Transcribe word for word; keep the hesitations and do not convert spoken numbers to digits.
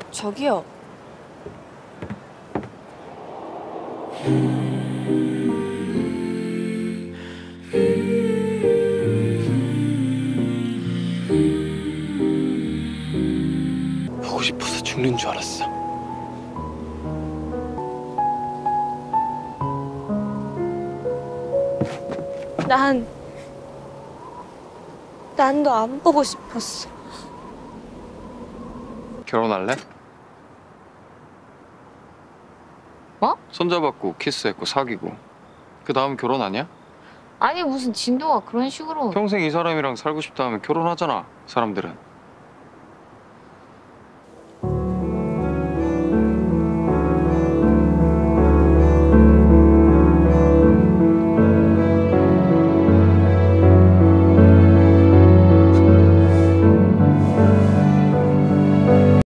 저기요. 보고 싶어서 죽는 줄 알았어. 난, 난 너 안 보고 싶었어. 결혼할래? 뭐? 손잡았고 키스했고 사귀고 그 다음 결혼 아니야? 아니 무슨 진도가 그런 식으로. 평생 이 사람이랑 살고 싶다 하면 결혼하잖아 사람들은.